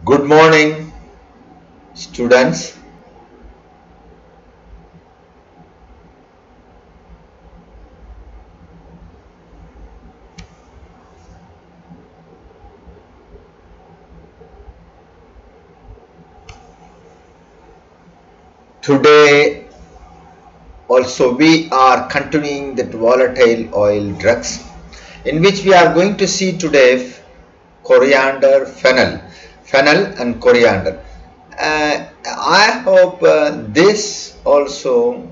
Good morning, students. Today also we are continuing that volatile oil drugs, in which we are going to see today coriander, fennel and coriander. I hope this also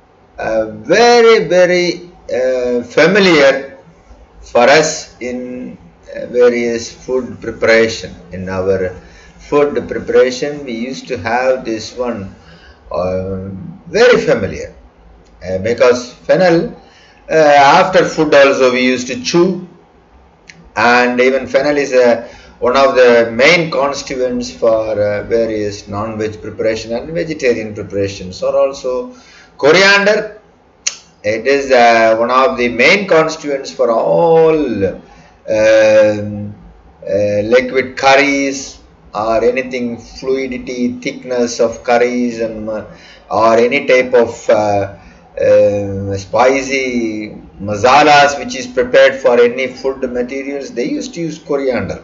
very familiar for us in various food preparation. In our food preparation we used to have this one very familiar because fennel after food also we used to chew, and even fennel is one of the main constituents for various non-veg preparation and vegetarian preparations. Or also coriander, it is one of the main constituents for all liquid curries or anything fluidity, thickness of curries, and or any type of spicy masalas which is prepared for any food materials. They used to use coriander.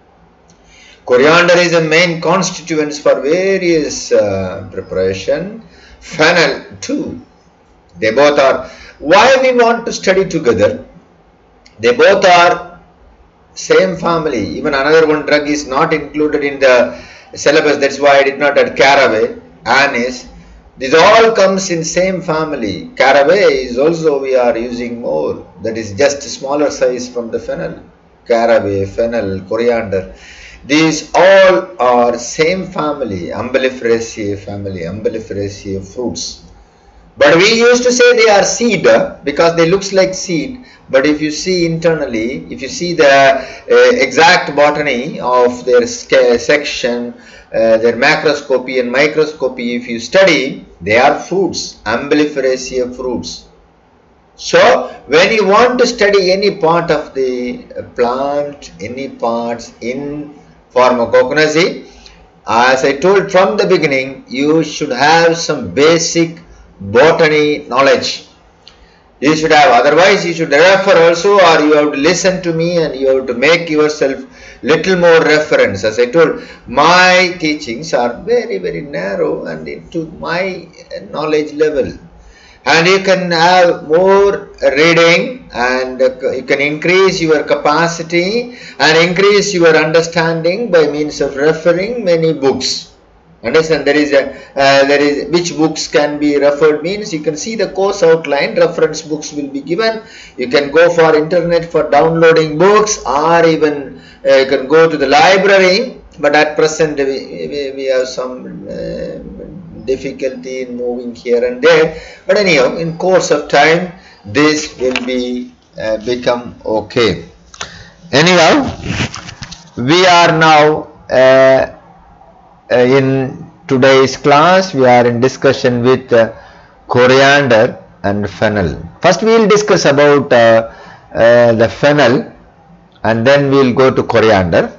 Coriander is a main constituent for various preparation. Fennel too. They both are. Why we want to study together? They both are same family. Even another one drug is not included in the syllabus. That's why I did not add caraway, anise. This all comes in same family. Caraway is also we are using more. That is just smaller size from the fennel. Caraway, fennel, coriander. These all are same family. Umbelliferaceae family. Umbelliferaceae fruits. But we used to say they are seed because they looks like seed. But if you see internally, if you see the exact botany of their section, their macroscopy and microscopy, if you study, they are fruits, Umbelliferaceae fruits. So when you want to study any part of the plant, any parts in pharmacognosy, as I told from the beginning, you should have some basic botany knowledge. You should have, otherwise you should refer also, or you have to listen to me and you have to make yourself little more reference. As I told, my teachings are very narrow and into my knowledge level, and you can have more reading and you can increase your capacity and increase your understanding by means of referring many books. Understand? There is which books can be referred means you can see the course outline. Reference books will be given. You can go for internet for downloading books, or even you can go to the library. But at present we have some difficulty in moving here and there. But anyhow, in course of time this will be become okay. Anyhow, we are now in today's class we are in discussion with coriander and fennel. First we will discuss about the fennel, and then we will go to coriander.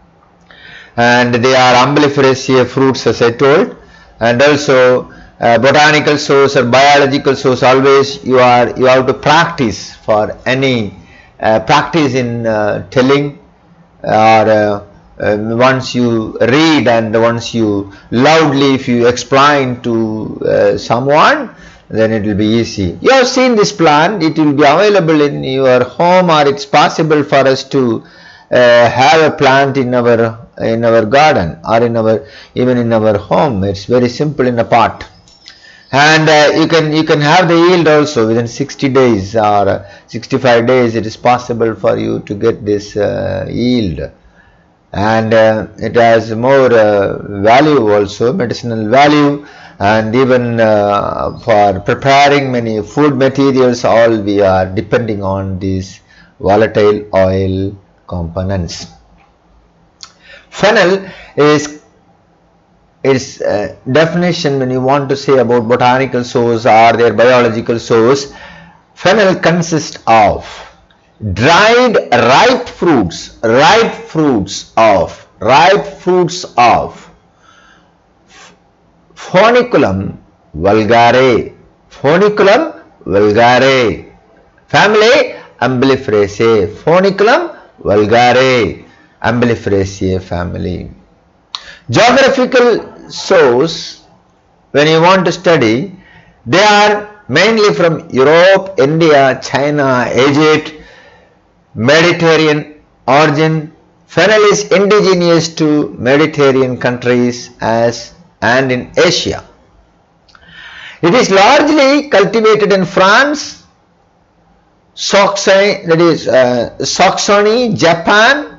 And they are Umbelliferaceae fruits, as I told, and also botanical source or biological source. Always you have to practice for any practice in telling, or once you read and once you loudly if you explain to someone, then it will be easy. You have seen this plant, it will be available in your home, or it's possible for us to have a plant in our garden, or even in our home. It's very simple in a pot, and you can have the yield also within 60 days or 65 days. It is possible for you to get this yield. And it has more value also, medicinal value, and even for preparing many food materials, all we are depending on these volatile oil components. Fennel is definition when you want to say about botanical source or their biological source. Fennel consists of dried ripe fruits of ripe fruits of Phoniculum vulgare. Phoniculum vulgare. Family Umbelliferaceae. Phoniculum vulgare. Umbelliferaceae family. Geographical source, when you want to study, they are mainly from Europe, India, China, Egypt, Mediterranean origin. Fennel is indigenous to Mediterranean countries and in Asia. It is largely cultivated in France, Saxony, that is Saxony, Japan,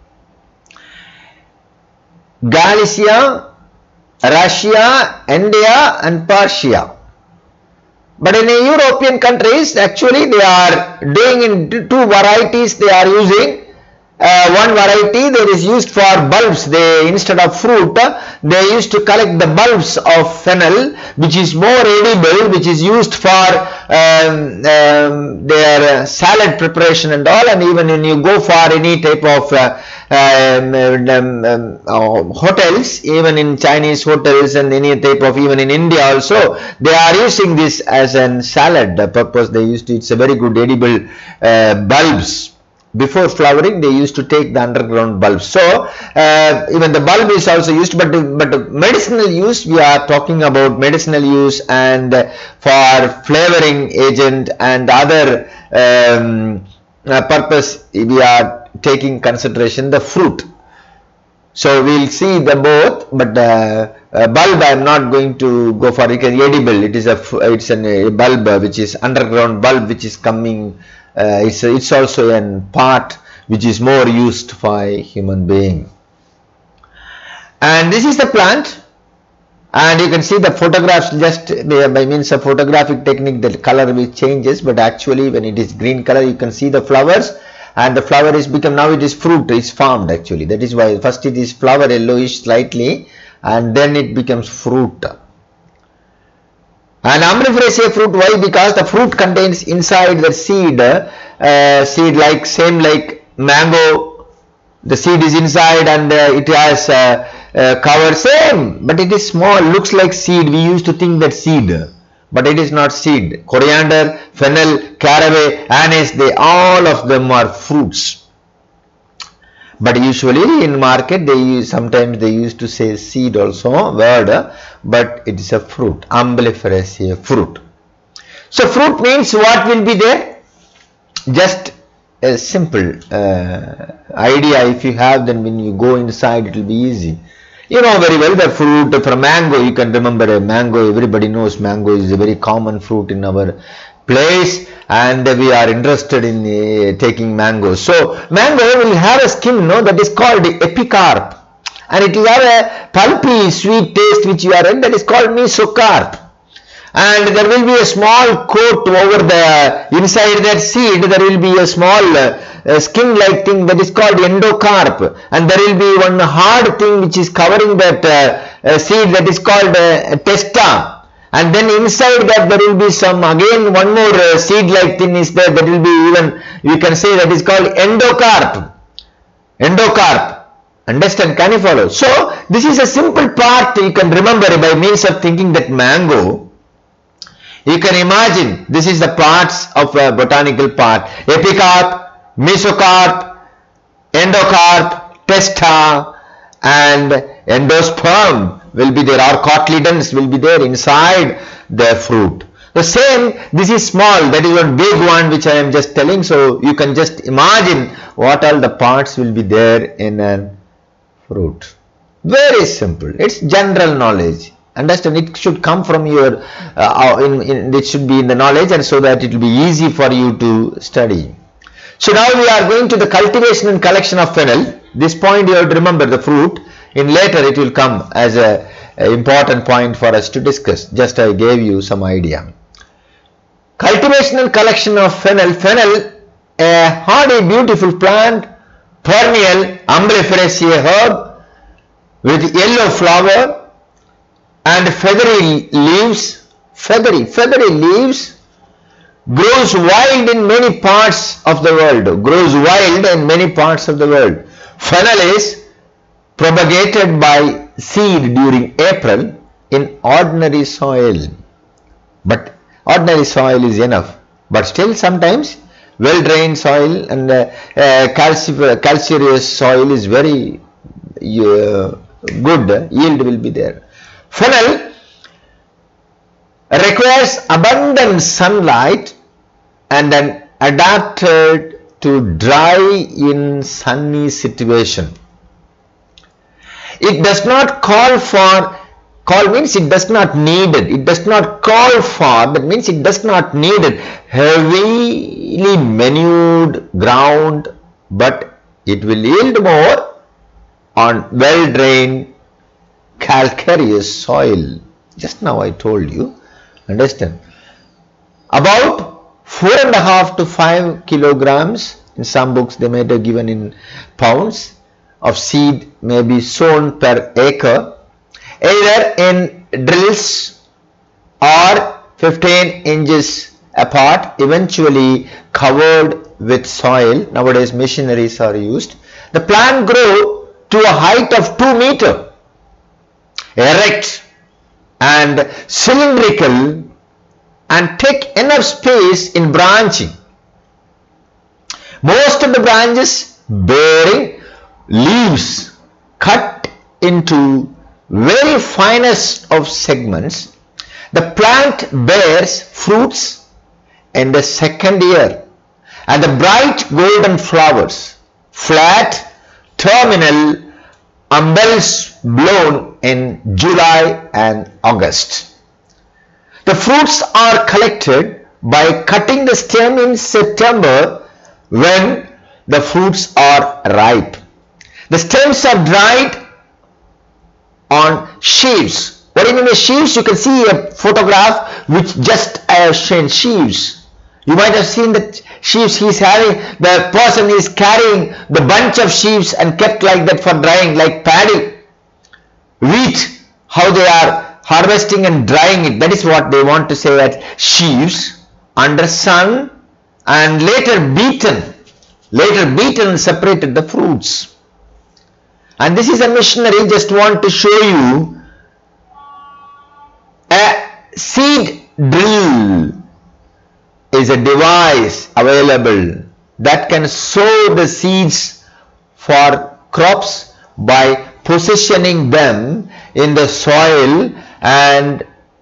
Galicia, Russia, India and Persia. But in the European countries, actually they are doing in two varieties they are using. One variety that is used for bulbs, they instead of fruit, they used to collect the bulbs of fennel, which is more edible, which is used for their salad preparation and all. And even when you go for any type of hotels, even in Chinese hotels and any type of, even in India also, they are using this as a salad purpose. They used to, it's a very good edible bulbs. Before flowering, they used to take the underground bulbs. So even the bulb is also used, but medicinal use, we are talking about medicinal use and for flavoring agent and other purpose, we are taking consideration the fruit. So we'll see the both, but bulb I am not going to go for it. Edible, it is a bulb which is underground bulb which is coming. It's also a part which is more used for human being. And this is the plant, and you can see the photographs just by means of photographic technique, the color will changes, but actually when it is green color you can see the flowers, and the flower is become, now it is fruit is formed actually. That is why first it is flower yellowish slightly and then it becomes fruit. And Umbelliferaceae fruit, why? Because the fruit contains inside the seed, seed like same like mango, the seed is inside and it has cover same, but it is small, looks like seed. We used to think that seed, but it is not seed. Coriander, fennel, caraway, anise, they all of them are fruits. But usually in market they use, sometimes they used to say seed also word, but it is a fruit. Umbelliferaceae fruit. So fruit means what will be there? Just a simple idea if you have, then when you go inside it will be easy. You know very well the fruit from mango, you can remember a mango, everybody knows mango is a very common fruit in our place, and we are interested in taking mango. So mango will have a skin, no, that is called epicarp, and it will have a pulpy sweet taste which you are in, that is called mesocarp. And there will be a small coat over the inside that seed, there will be a small skin like thing that is called endocarp, and there will be one hard thing which is covering that seed, that is called testa. And then inside that there will be some, again one more seed like thing is there, that will be, even you can say that is called endocarp. Endocarp. Understand? Can you follow? So this is a simple part you can remember by means of thinking that mango. You can imagine this is the parts of a botanical part: epicarp, mesocarp, endocarp, testa, and endosperm will be there, or cotyledons will be there inside the fruit. The same, this is small, that is one big one which I am just telling. So you can just imagine what all the parts will be there in a fruit. Very simple. It's general knowledge. Understand? It should come from your, it should be in the knowledge, and so that it will be easy for you to study. So now we are going to the cultivation and collection of fennel. This point you have to remember, the fruit. In later it will come as a important point for us to discuss. Just I gave you some idea. Cultivation and collection of fennel. Fennel, a hardy, beautiful plant, perennial Umbelliferaceae herb with yellow flower and feathery leaves. Feathery leaves. Grows wild in many parts of the world. Grows wild in many parts of the world. Fennel is propagated by seed during April in ordinary soil. But ordinary soil is enough. But still sometimes well-drained soil and calcareous soil is very good, yield will be there. Fennel requires abundant sunlight and then adapted to dry in sunny situation. It does not call for, call means it does not need it. It does not call for, that means it does not need it. Heavily manured ground, but it will yield more on well-drained calcareous soil. Just now I told you, understand. About 4.5 to 5 kilograms, in some books they might have given in pounds, of seed may be sown per acre, either in drills or 15 inches apart, eventually covered with soil. Nowadays machineries are used. The plant grow to a height of 2 meters, erect and cylindrical, and take enough space in branching. Most of the branches bearing leaves cut into very finest of segments. The plant bears fruits in the second year, and the bright golden flowers, flat, terminal umbels blown in July and August. The fruits are collected by cutting the stem in September when the fruits are ripe. The stems are dried on sheaves. What do you mean by sheaves? You can see a photograph which just shown sheaves. You might have seen the sheaves. He's having, the person is carrying the bunch of sheaves and kept like that for drying, like paddy, wheat, how they are harvesting and drying it. That is what they want to say as sheaves under sun, and later beaten and separated the fruits. And this is a missionary, just want to show you a seed drill is a device available that can sow the seeds for crops by positioning them in the soil and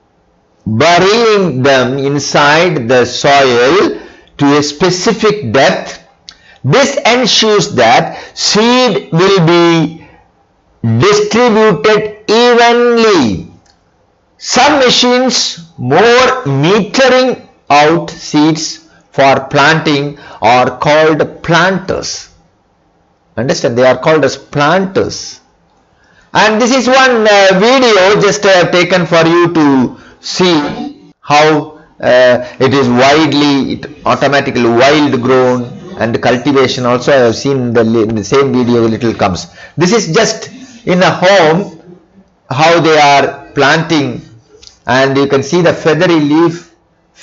burying them inside the soil to a specific depth. This ensures that seed will be distributed evenly. Some machines more metering out seeds for planting are called planters. Understand, they are called as planters. And this is one video just taken for you to see how it is automatically wild grown, and cultivation also I have seen in the same video little comes. This is just in a home how they are planting, and you can see the feathery leaf,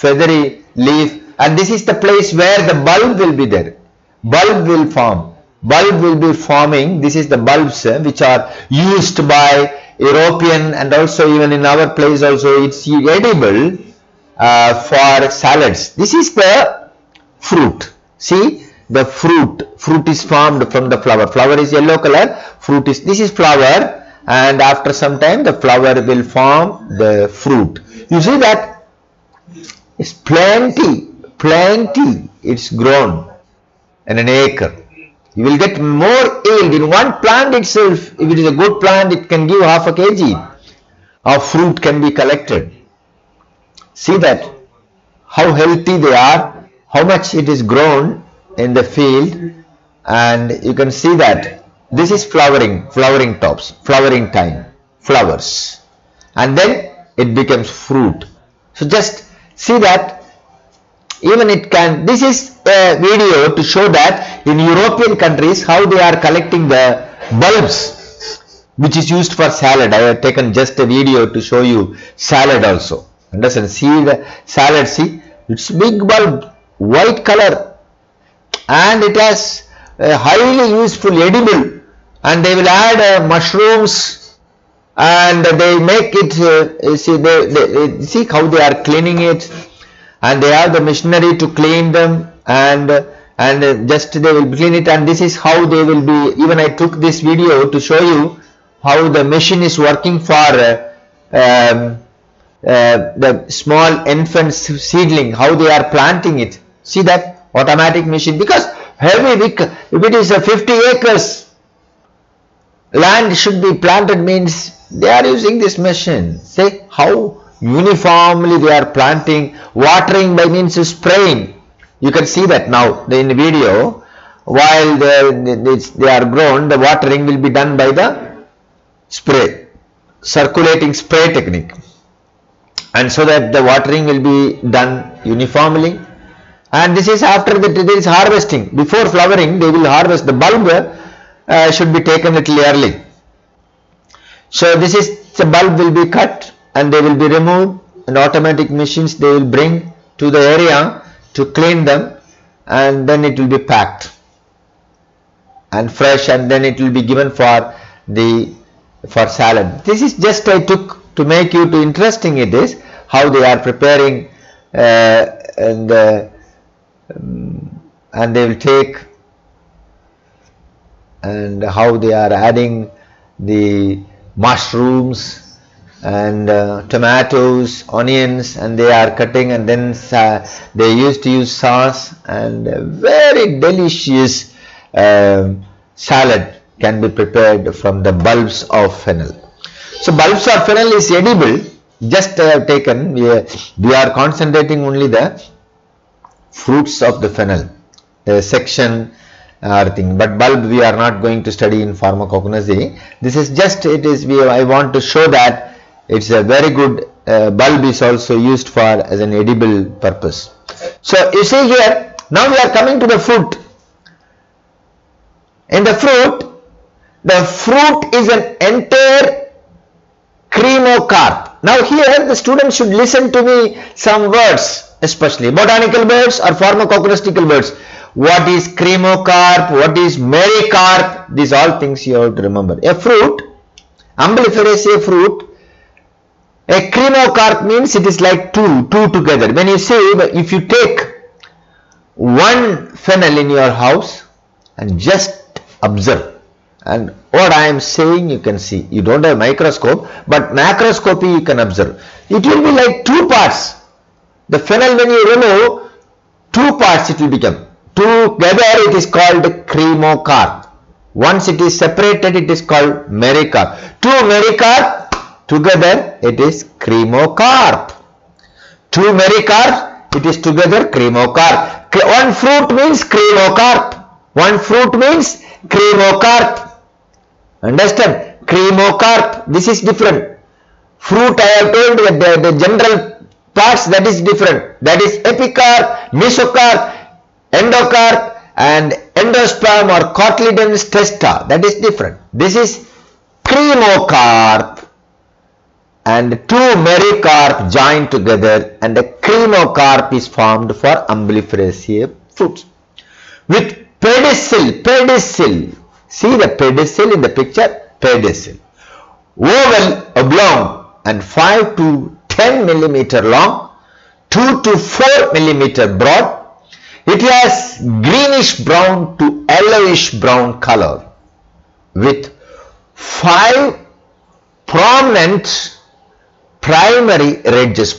and this is the place where the bulb will be there. Bulb will form. Bulb will be forming. This is the bulbs which are used by European, and also even in our place also it's edible for salads. This is the fruit. See, the fruit is formed from the flower. Flower is yellow color, fruit is, this is flower, and after some time the flower will form the fruit. You see that it's plenty, it's grown in an acre. You will get more yield in one plant itself. If it is a good plant, it can give half a kg of fruit can be collected. See that how healthy they are, how much it is grown in the field, and you can see that this is flowering tops, flowering time, flowers, and then it becomes fruit. So just see that even it can, this is a video to show that in European countries how they are collecting the bulbs which is used for salad. I have taken just a video to show you salad also. Understand? See the salad, see, it's big bulb, white color, and it has a highly useful edible and they will add mushrooms, and they make it, see how they are cleaning it, and they have the machinery to clean them, and just they will clean it, and this is how they will be. Even I took this video to show you how the machine is working for the small infant seedling, how they are planting it. See that automatic machine, because heavy, if it is a 50 acres land should be planted, means they are using this machine. See how uniformly they are planting. Watering by means of spraying. You can see that now in the video. While they are grown, the watering will be done by the spray, circulating spray technique, and so that the watering will be done uniformly. And this is after that there is harvesting. Before flowering they will harvest. The bulb should be taken a little early. So this is, the bulb will be cut and they will be removed, and automatic machines they will bring to the area to clean them, and then it will be packed and fresh, and then it will be given for salad. This is just I took to make you to interesting. It is how they are preparing, and they will take, and how they are adding the mushrooms and tomatoes, onions, and they are cutting, and then they used to use sauce, and very delicious salad can be prepared from the bulbs of fennel. So bulbs of fennel is edible. Just I have taken, we are concentrating only the fruits of the fennel, the section or thing, but bulb we are not going to study in pharmacognosy. This is just, I want to show that it's a very good, bulb is also used for as an edible purpose. So you see here, now we are coming to the fruit. In the fruit is an entire cremocarp. Now here the students should listen to me some words, especially botanical words or pharmacognostical words. What is cremocarp? What is mericarp? These all things you have to remember. A fruit, Umbelliferaceae fruit, a cremocarp means it is like two together. When you say, if you take one fennel in your house and just observe, and what I am saying you can see. You don't have microscope, but macroscopy you can observe. It will be like two parts. The fennel, when you remove, two parts it will become. Together it is called cremocarp. Once it is separated, it is called mericarp. Two mericarp together, it is cremocarp. Two mericarp, it is together cremocarp. One fruit means cremocarp. One fruit means cremocarp. Understand? Cremocarp, this is different. Fruit, I have told you that the general parts, that is different. That is epicarp, mesocarp, endocarp, and endosperm or cotyledons testa. That is different. This is cremocarp, and two mericarp joined together, and the cremocarp is formed for Umbelliferaceae fruits. With pedicel, see the pedicel in the picture, pedicel, oval, oblong, and 5 to 10 millimeter long, 2 to 4 millimeter broad. It has greenish brown to yellowish brown color, with 5 prominent primary ridges,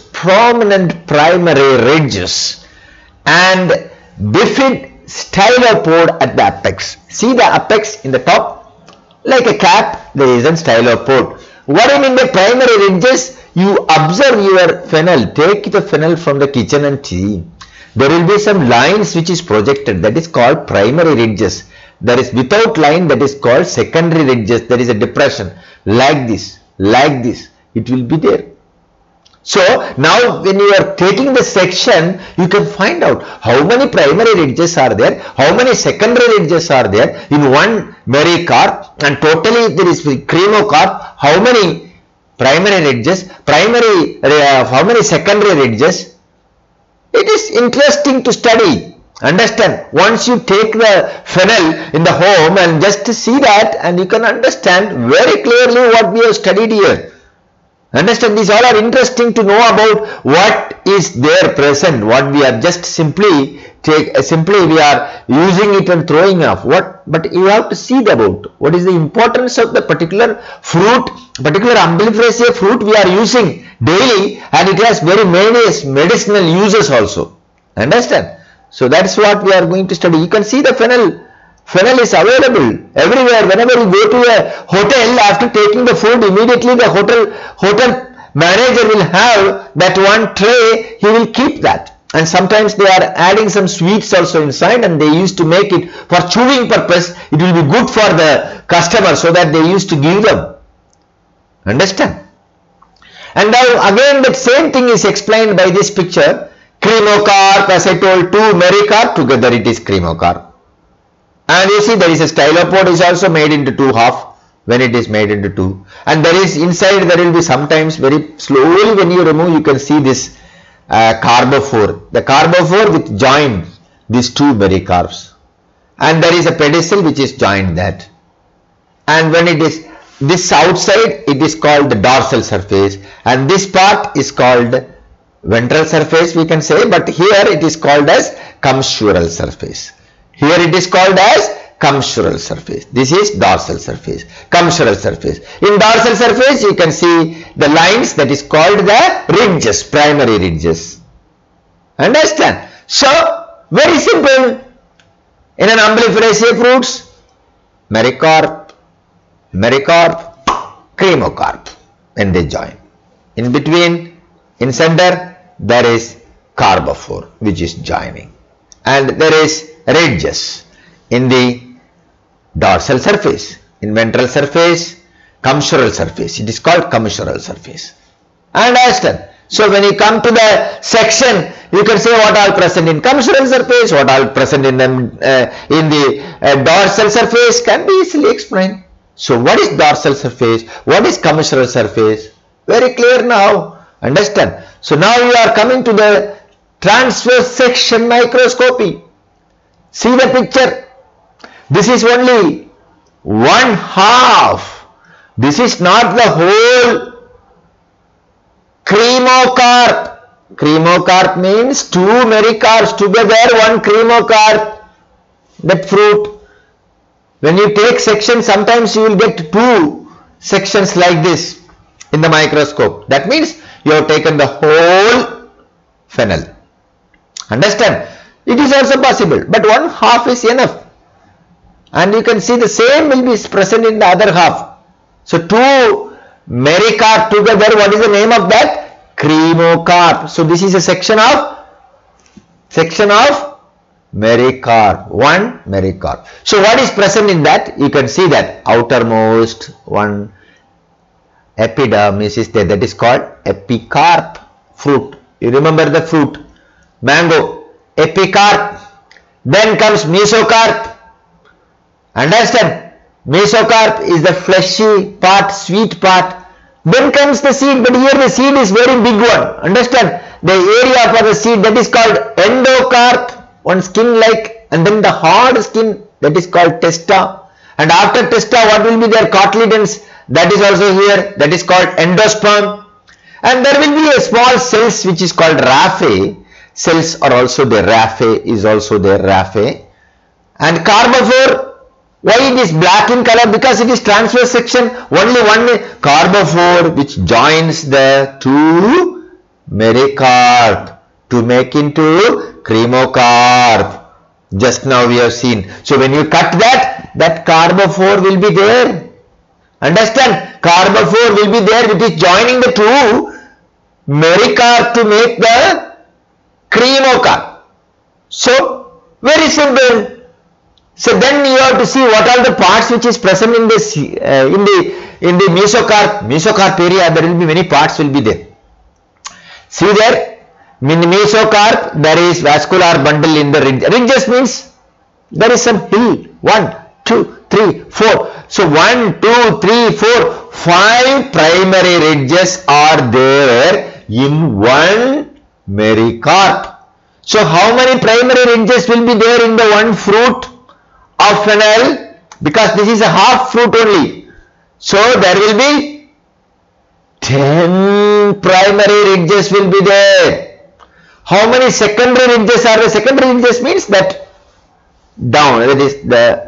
and bifid stylopod at the apex. See the apex in the top, like a cap, there is a stylopod. What do you mean by primary ridges? You observe your fennel, take the fennel from the kitchen and see. There will be some lines which is projected, that is called primary ridges. There is without line, that is called secondary ridges. There is a depression like this, it will be there. So now when you are taking the section, you can find out how many primary ridges are there, how many secondary ridges are there in one mericarp, and totally there is cremocarp, how many primary ridges, how many secondary ridges. It is interesting to study, Understand? Once you take the phenol in the home and just see that, and you can understand very clearly what we have studied here. Understand? These all are interesting to know about what is there present, what we are just simply we are using it and throwing off. But you have to see about what is the importance of the particular fruit, particular umbelliferaceae fruit we are using daily, and it has very many medicinal uses also. Understand? So that's what we are going to study. You can see the phenol. Phenol is available everywhere. Whenever you go to a hotel, after taking the food, immediately the hotel manager will have that one tray. He will keep that. And sometimes they are adding some sweets also inside, and they used to make it for chewing purpose. It will be good for the customer, so that they used to give them. Understand? And now again that same thing is explained by this picture. Cremocarp, as I told, 2 Mericarp, together it is cremocarp. And you see there is a stylopod is also made into 2 half when it is made into 2. And there is inside, there will be sometimes very slowly when you remove, you can see this carbophore. The carbophore which joined these 2 Mericarps. And there is a pedicel which is joined that. And when it is this outside, it is called the dorsal surface. And this part is called ventral surface, we can say, but here it is called as commissural surface. Here it is called as commissural surface. This is dorsal surface, commissural surface. In dorsal surface, you can see the lines, that is called the ridges, primary ridges. Understand? So, very simple. In an umbelliferaceae fruits, Mericarp, cremocarp, when they join. In between, in center, there is carbophore which is joining, and there is ridges in the dorsal surface, in ventral surface, commissural surface. It is called commissural surface. Understand? So when you come to the section, you can say what all present in commissural surface, what all present in the dorsal surface can be easily explained. So what is dorsal surface? What is commissural surface? Very clear now. Understand? So now you are coming to the transverse section microscopy. See the picture. This is only 1/2. This is not the whole cremocarp. Cremocarp means 2 Mericarps together, 1 cremocarp. That fruit. When you take section, sometimes you will get 2 sections like this in the microscope. That means you have taken the whole phenol. Understand? It is also possible, but 1/2 is enough. And you can see the same will be present in the other half. So 2 Mericarp together, what is the name of that? Cremocarp. So this is a section of Mericarp, 1 Mericarp. So what is present in that? You can see that outermost one epidermis is there, that is called epicarp fruit. You remember the fruit, mango, epicarp. Then comes mesocarp. Understand? Mesocarp is the fleshy part, sweet part. Then comes the seed, but here the seed is very big one. Understand? The area for the seed, that is called endocarp, one skin like, and then the hard skin, that is called testa. And after testa, what will be their cotyledons? That is also here, that is called endosperm. And there will be a small cells which is called raphe. Cells are also there, raphe is also there, raphe. And carbophore, why it is black in color? Because it is transverse section, only one carbophore which joins the 2 Mericarp to make into cremocarp. Just now we have seen. So when you cut that, that carbophore will be there. Understand? Carbophore will be there, which is joining the 2 Mericarp to make the cremocarp. So very simple. So then you have to see what are the parts which is present in this in the mesocarp area. There will be many parts will be there. See there, in the mesocarp there is vascular bundle in the ridge. Ridges means there is some hill. 1, 2, 3, 4. So 1, 2, 3, 4, 5 primary ridges are there in 1 Mericarp. So how many primary ridges will be there in the one fruit of fennel? Because this is a half fruit only. So there will be 10 primary ridges will be there. How many secondary ridges are there? Secondary ridges means that down, that is the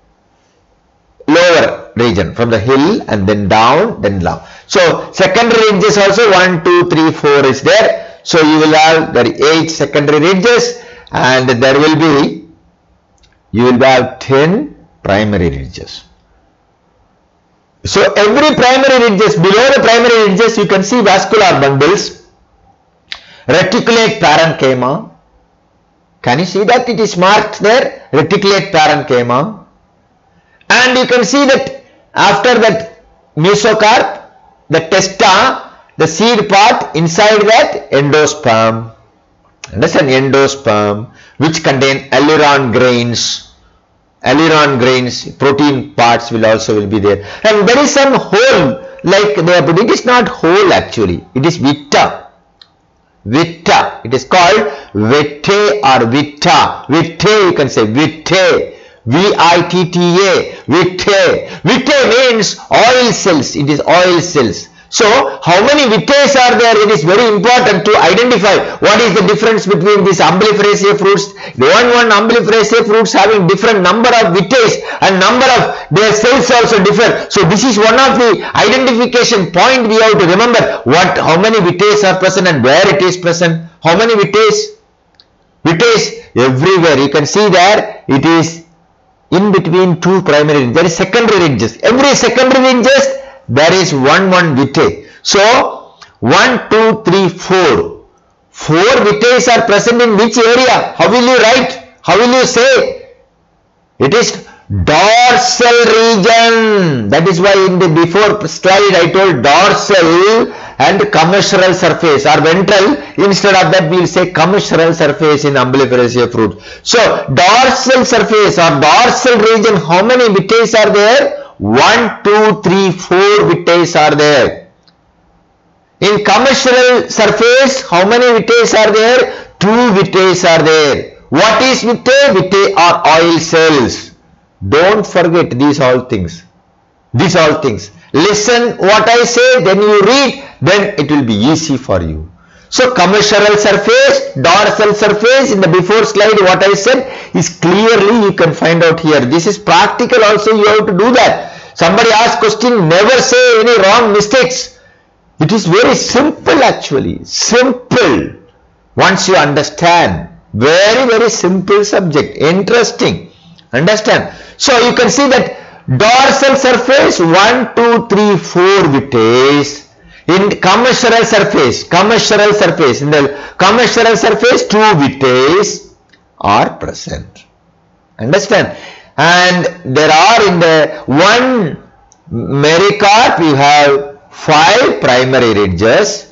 lower region from the hill and then down, then down. So secondary ridges also 1, 2, 3, 4 is there. So you will have there 8 secondary ridges, and there will be, you will have 10 primary ridges. So every primary ridges, below the primary ridges you can see vascular bundles, reticulate parenchyma. Can you see that it is marked there? Reticulate parenchyma. And you can see that after that mesocarp, the testa, the seed part, inside that endosperm. Understand? Endosperm, which contain aileron grains. Aileron grains, protein parts will also be there. And there is some hole like there, but it is not hole actually. It is vita. Vita. It is called vitae or vita. Vitae, you can say vitae. V-I-T-T-A. Vitae. Vitae means oil cells. It is oil cells. So, how many vitae are there? It is very important to identify what is the difference between these Umbelliferaceae fruits. One Umbelliferaceae fruits having different number of vitae and number of their cells also differ. So, this is one of the identification point we have to remember. How many vitae are present and where it is present. How many vitae? Vitae everywhere. You can see there it is in between two primary ridges. There is secondary ridges. Every secondary ridges there is one vitae. So 1, 2, 3, 4. 4 vitae are present in which area? How will you write? How will you say? It is dorsal region. That is why in the before slide I told dorsal and commissural surface or ventral. Instead of that we will say commissural surface in Umbelliferaceae fruit. So dorsal surface or dorsal region, how many vitae are there? 1, 2, 3, 4 vitae are there. In commissural surface, how many vitae are there? 2 vitae are there. What is vitae? Vitae are oil cells. Don't forget these all things. These all things. Listen what I say, then you read, then it will be easy for you. So commissural surface, dorsal surface, in the before slide what I said is clearly you can find out here. This is practical also, you have to do that. Somebody asks question, never say any wrong mistakes. It is very simple actually, simple. Once you understand, very simple subject, interesting. Understand? So you can see that dorsal surface 1, 2, 3, 4 vitae. In commissural surface, in the commissural surface 2 vitae are present. Understand? And there are in the one mericarp you have 5 primary ridges,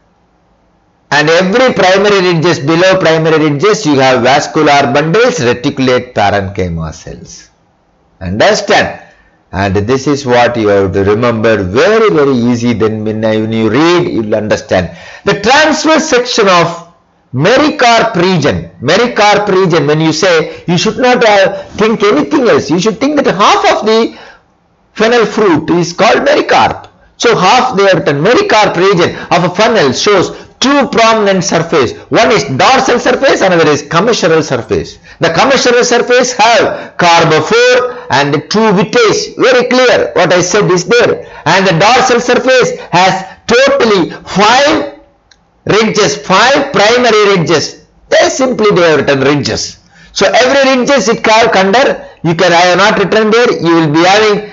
and every primary ridges, below primary ridges you have vascular bundles, reticulate parenchyma cells. Understand? And this is what you have to remember, very easy. Then when you read, you will understand. The transverse section of mericarp region, when you say, you should not think anything else. You should think that half of the fennel fruit is called mericarp. So half they have written mericarp region of a fennel shows 2 prominent surface. One is dorsal surface, another is commissural surface. The commissural surface have carbophore and 2 vitae. Very clear what I said is there. And the dorsal surface has totally 5 ridges, 5 primary ridges. They have written ridges. So every ridges it have under, you can, I have not written there, you will be having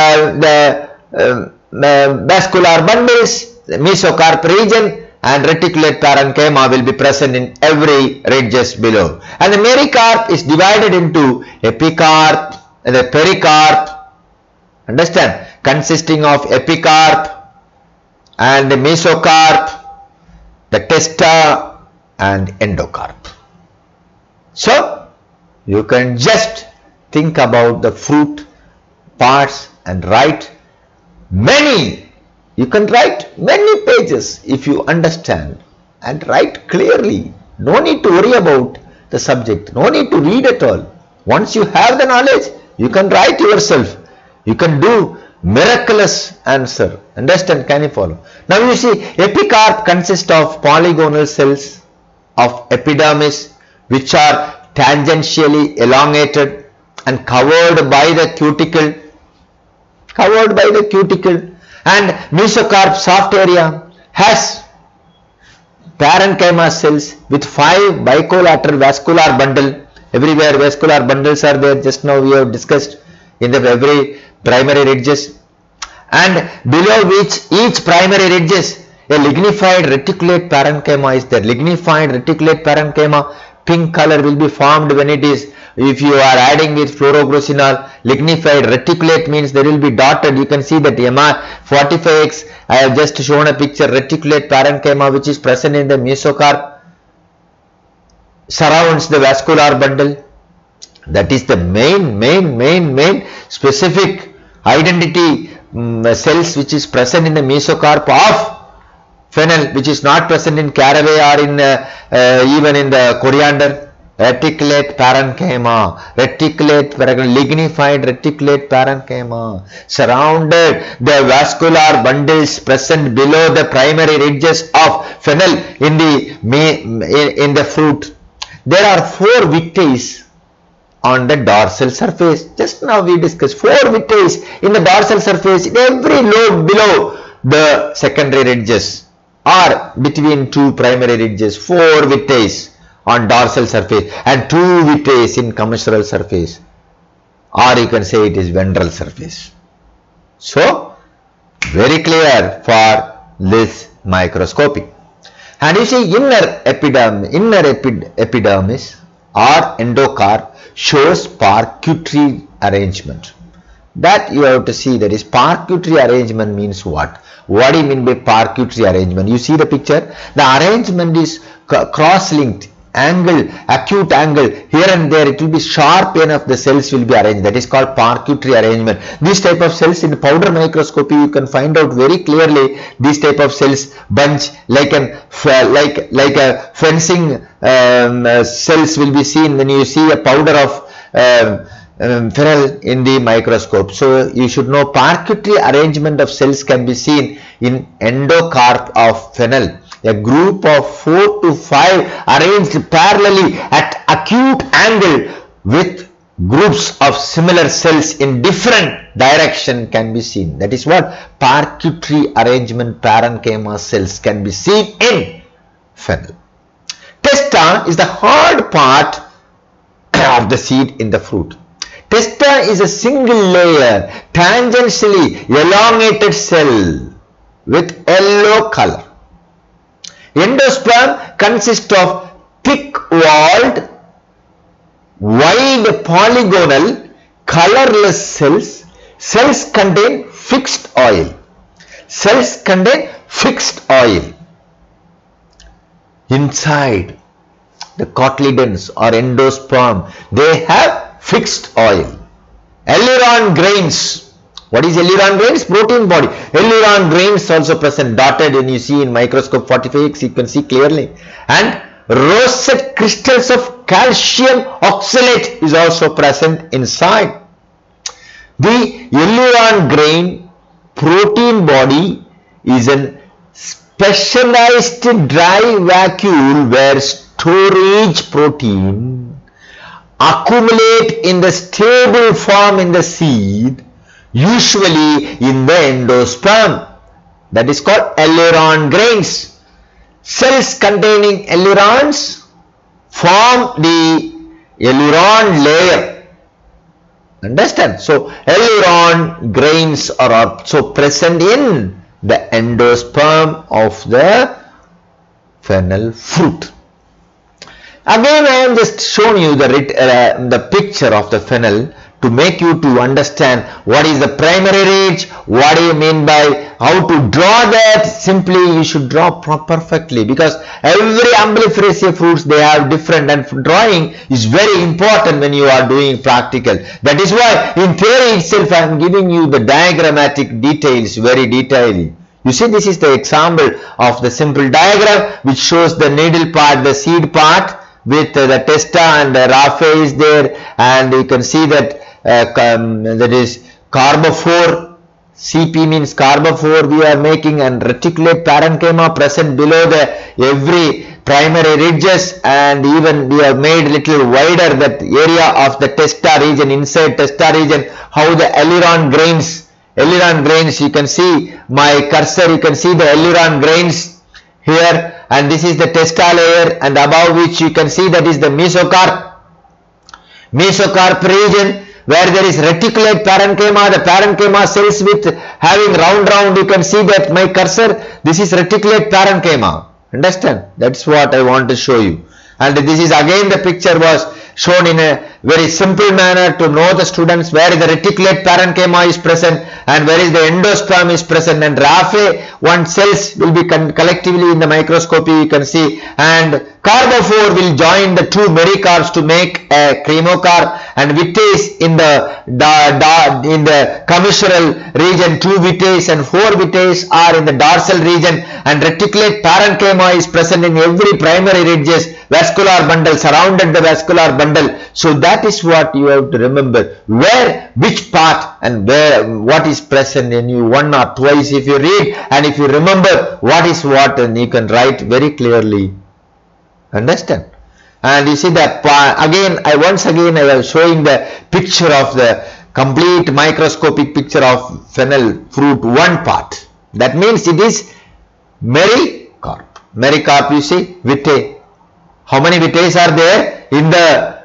the vascular bundles, the mesocarp region, and reticulate parenchyma will be present in every ridges below. And the mericarp is divided into epicarp and the pericarp. Understand? Consisting of epicarp and the mesocarp, the testa and endocarp. So you can just think about the fruit parts and write many. You can write many pages if you understand and write clearly. No need to worry about the subject. No need to read at all. Once you have the knowledge, you can write yourself. You can do miraculous answer. Understand? Can you follow? Now you see, epicarp consists of polygonal cells of epidermis which are tangentially elongated and covered by the cuticle. And mesocarp soft area has parenchyma cells with 5 bicollateral vascular bundle. Everywhere vascular bundles are there. Just now we have discussed in the every primary ridges, and below which each primary ridges a lignified reticulate parenchyma is there. Lignified reticulate parenchyma, pink color will be formed when it is, if you are adding with fluoroglossinol. Lignified reticulate means there will be dotted. You can see that MR45X, I have just shown a picture. Reticulate parenchyma which is present in the mesocarp surrounds the vascular bundle. That is the main specific identity cells which is present in the mesocarp of fennel, which is not present in caraway or in even in the coriander. Reticulate parenchyma, lignified reticulate parenchyma surrounded the vascular bundles present below the primary ridges of fennel in the fruit. There are 4 vittae on the dorsal surface. Just now we discussed 4 vittae in the dorsal surface in every lobe below the secondary ridges or between 2 primary ridges. 4 vittae on dorsal surface and 2 vittae in commissural surface, or you can say it is ventral surface. So very clear for this microscopy. And you see inner epidermis or endocarp shows parquetry arrangement. That you have to see, that is parquetry arrangement means what? What do you mean by parquetry arrangement? You see the picture, the arrangement is cross-linked, angle, acute angle, here and there it will be sharp enough, the cells will be arranged. That is called parquetry arrangement. This type of cells in powder microscopy you can find out very clearly. These type of cells bunch like a fencing cells will be seen when you see a powder of fennel in the microscope. So you should know parquetry arrangement of cells can be seen in endocarp of fennel. A group of 4 to 5 arranged parallelly at acute angle with groups of similar cells in different direction can be seen. That is what parquetry arrangement parenchyma cells can be seen in fennel. Testa is the hard part of the seed in the fruit. Testa is a single layer, tangentially elongated cell with yellow color. Endosperm consists of thick-walled, wide polygonal, colorless cells. Cells contain fixed oil. Cells contain fixed oil. Inside the cotyledons or endosperm, they have fixed oil. Aileron grains. What is aileron grains? Protein body. Aileron grains also present, dotted, and you see in microscope 45X, you can see clearly. And rosette crystals of calcium oxalate is also present inside. The aileron grain protein body is a specialized dry vacuole where storage protein accumulate in the stable form in the seed, usually in the endosperm. That is called aileron grains. Cells containing ailerons form the aileron layer. Understand? So aileron grains are also present in the endosperm of the fennel fruit. Again, I have just shown you the picture of the fennel to make you to understand what is the primary ridge, what do you mean by how to draw that. Simply you should draw perfectly, because every umbelliferaceae fruits, they have different, and drawing is very important when you are doing practical. That is why in theory itself I am giving you the diagrammatic details very detailed. You see, this is the example of the simple diagram which shows the needle part, the seed part, with the testa and the raphe is there, and you can see that that is carbophore. CP means carbophore we are making, and reticulate parenchyma present below the every primary ridges, and even we have made little wider that area of the testa region, inside testa region, how the aileron grains, you can see my cursor, you can see the aileron grains here, and this is the testa layer, and above which you can see that is the mesocarp region, where there is reticulate parenchyma, the parenchyma cells with having round, you can see that my cursor, this is reticulate parenchyma. Understand? That's what I want to show you. And this is again, the picture was shown in a very simple manner to know the students where the reticulate parenchyma is present and where is the endosperm is present, and raphe one cells will be collectively in the microscopy, you can see, and carbophore will join the two mericarps to make a cremocarp, and vittase in the commissural region, 2 vittase and 4 vittase are in the dorsal region, and reticulate parenchyma is present in every primary ridges, vascular bundle, surrounded the vascular bundle. So that is what you have to remember, where, which part, and where, what is present in you. One or twice if you read, and if you remember what is what, and you can write very clearly. Understand? And you see that again, once again I was showing the picture of the complete microscopic picture of fennel fruit, one part. That means it is mericarp. Mericarp, you see, vittae. How many vittae are there in the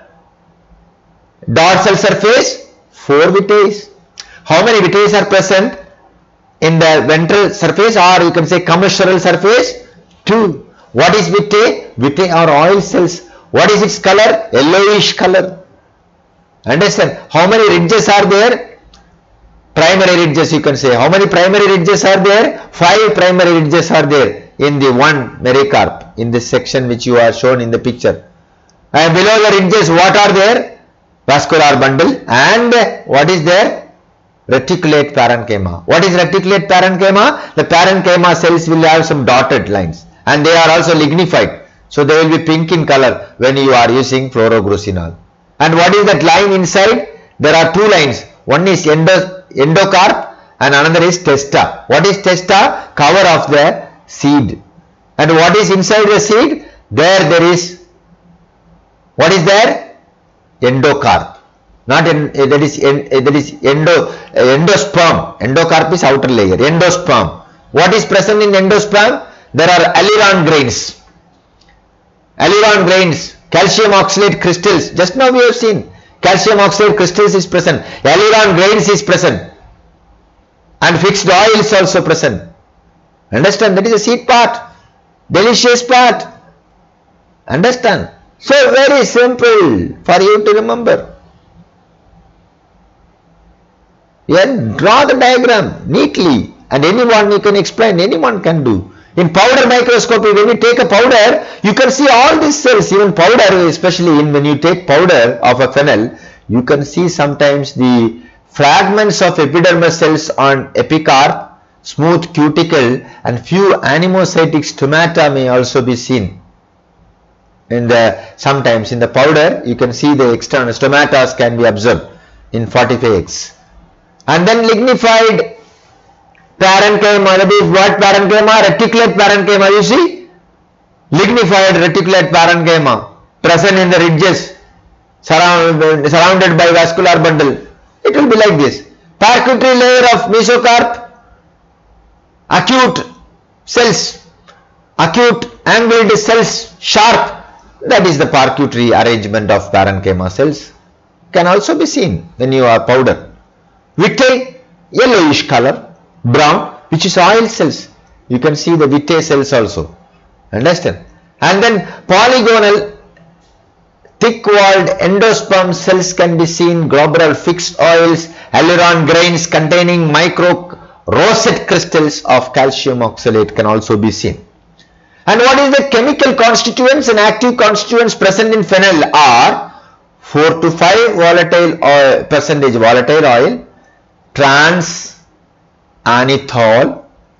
dorsal surface? 4 vittae. How many vittae are present in the ventral surface, or you can say commissural surface? 2. What is vittae? Vittae are oil cells. What is its color? Yellowish color. Understand? How many ridges are there? Primary ridges, you can say. How many primary ridges are there? 5 primary ridges are there in the one mericarp, in this section which you are shown in the picture. And below the ridges, what are there? Vascular bundle. And what is there? Reticulate parenchyma. What is reticulate parenchyma? The parenchyma cells will have some dotted lines, and they are also lignified. So they will be pink in color when you are using fluoroglucinol. And what is that line inside? There are 2 lines. One is endocarp and another is testa. What is testa? Cover of the seed. And what is inside the seed? There is, what is there? Endocarp. Not that is endosperm. Endocarp is outer layer. Endosperm. What is present in endosperm? There are aileron grains. Aileron grains, calcium oxalate crystals. Just now we have seen calcium oxalate crystals is present. Aileron grains is present, and fixed oil is also present. Understand? That is a seed part, delicious part. Understand? So very simple for you to remember. Yeah, draw the diagram neatly, and anyone you can explain, anyone can do. In powder microscopy, when you take a powder, you can see all these cells, even powder, especially when you take powder of a fennel, you can see sometimes the fragments of epidermis cells on epicarp, smooth cuticle, and few anemocytic stomata may also be seen. Sometimes in the powder, you can see the external stomata can be observed in 45X. And then lignified parenchyma, that is what parenchyma? Reticulate parenchyma, you see? Lignified reticulate parenchyma present in the ridges, surrounded by vascular bundle. It will be like this. Parquetry layer of mesocarp, acute cells, acute angled cells, sharp. That is the parquetry arrangement of parenchyma cells. Can also be seen when you are powder. Vittae, yellowish color. Brown, which is oil cells. You can see the vittae cells also. Understand? And then polygonal, thick-walled endosperm cells can be seen. Globular fixed oils, aileron grains containing micro rosette crystals of calcium oxalate can also be seen. And what is the chemical constituents and active constituents present in fennel are 4 to 5 volatile oil, percentage volatile oil, trans anethol,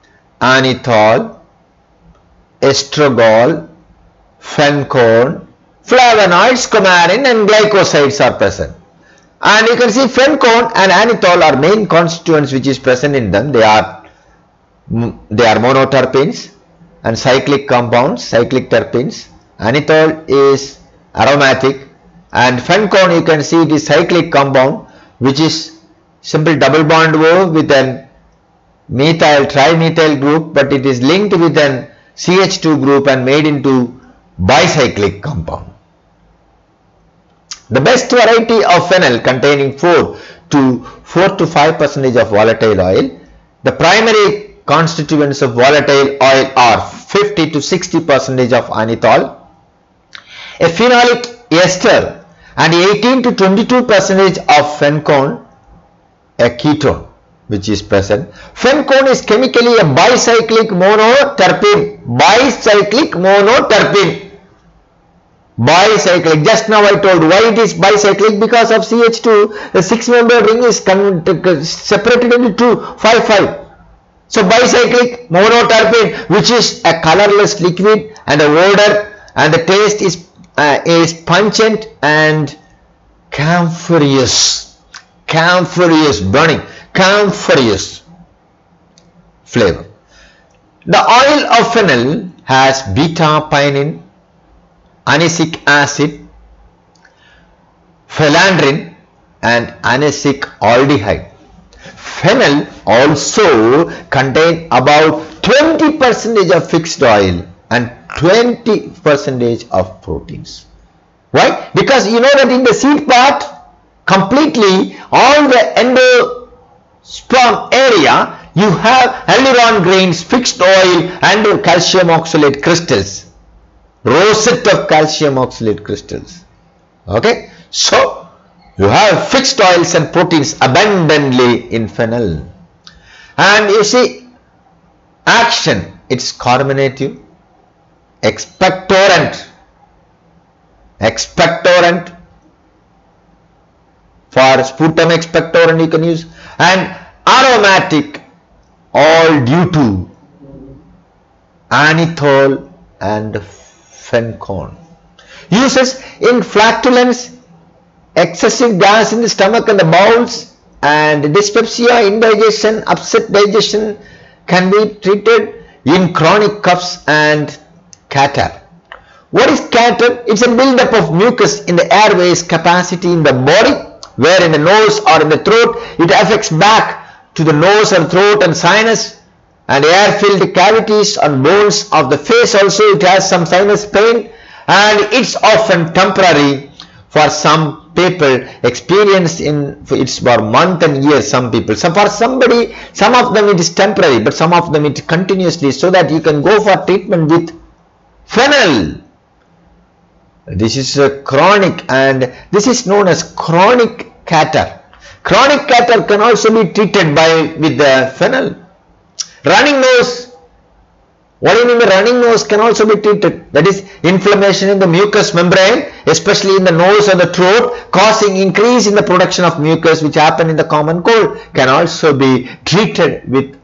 anethol, estragol, phencone, flavonoids, coumarin and glycosides are present. And you can see phencone and anethol are main constituents which is present in them. They are monoterpenes and cyclic compounds, cyclic terpenes. Anethol is aromatic and phencone, you can see it is cyclic compound which is simple double bond O with an methyl trimethyl group, but it is linked with an CH2 group and made into bicyclic compound. The best variety of phenol containing 4 to 5% of volatile oil. The primary constituents of volatile oil are 50 to 60% of anethol, a phenolic ester, and 18 to 22% of phencone, a ketone which is present. Phencone is chemically a bicyclic monoterpene. Bicyclic monoterpene. Bicyclic. Just now I told why it is bicyclic, because of CH2, the 6-membered ring is separated into 2, 5, 5. So bicyclic monoterpene, which is a colorless liquid and a odor, and the taste is pungent and camphorous, burning, camphorous flavor. The oil of phenol has beta-pinene, anisic acid, phelandrin and anisic aldehyde. Phenol also contain about 20% of fixed oil and 20% of proteins. Why? Because you know that in the seed part, completely all the endosperm area, you have aileron grains, fixed oil and calcium oxalate crystals. Rosette of calcium oxalate crystals. Okay, so you have fixed oils and proteins abundantly in phenol. And you see action, it's carminative, expectorant, for sputum expectorant you can use, and aromatic, all due to anethol and phencone. Uses in flatulence, excessive gas in the stomach and the bowels, and dyspepsia, indigestion, upset digestion can be treated in chronic coughs and catarrh. What is catarrh? It's a buildup of mucus in the airways capacity in the body, where in the nose or in the throat it affects back to the nose and throat and sinus and air-filled cavities on bones of the face. Also it has some sinus pain, and it's often temporary. For some people experience it's for month and years, some people. So for somebody, some of them it is temporary, but some of them it continuously, so that you can go for treatment with phenol. This is a chronic, and this is known as chronic catarrh. Chronic catarrh can also be treated with the phenol. Running nose. What do you mean by running nose can also be treated? That is inflammation in the mucous membrane, especially in the nose or the throat, causing increase in the production of mucus, which happen in the common cold, can also be treated with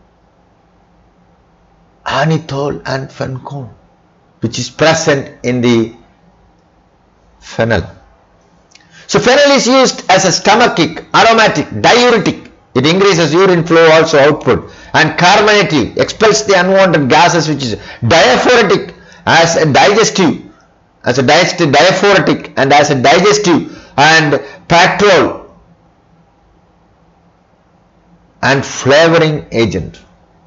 anethol and phencone, which is present in the phenol. So phenol is used as a stomachic, aromatic, diuretic. It increases urine flow also output, and carminative, expels the unwanted gases, which is diaphoretic, as a digestive, diaphoretic and as a digestive, and patrol and flavoring agent.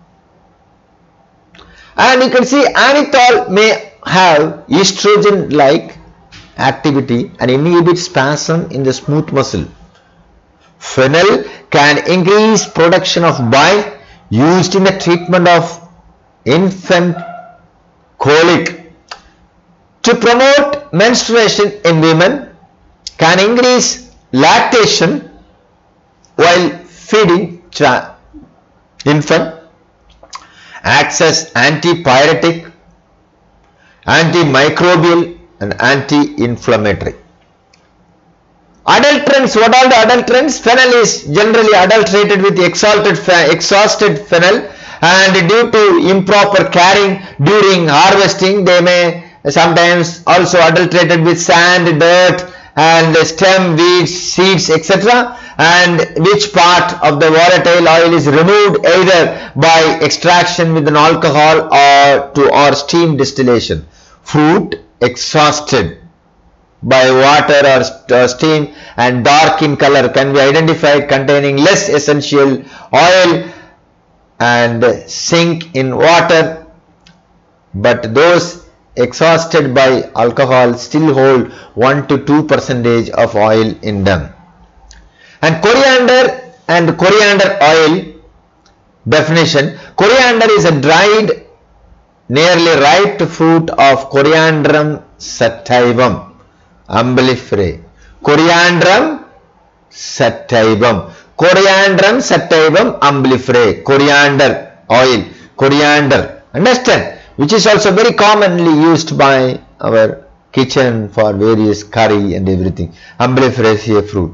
And you can see anethol may have estrogen like activity and inhibit spasm in the smooth muscle. Phenol can increase production of bile, used in the treatment of infant colic. To promote menstruation in women, can increase lactation while feeding infant, acts as antipyretic, antimicrobial and anti-inflammatory. Adulterants. What are the adulterants? Phenol is generally adulterated with exhausted phenol and due to improper caring during harvesting, they may sometimes also adulterated with sand, dirt and stem, weeds, seeds, etc. And which part of the volatile oil is removed either by extraction with an alcohol or steam distillation. Fruit exhausted by water or steam and dark in color can be identified containing less essential oil and sink in water, but those exhausted by alcohol still hold 1 to 2% of oil in them. And coriander oil definition: coriander is a dried, nearly ripe fruit of Coriandrum sativum umbelliferae. Coriandrum sativum. Coriandrum sativum umbelliferae. Coriander oil. Coriander. Understand? Which is also very commonly used by our kitchen for various curry and everything. Umbelliferaceae fruit.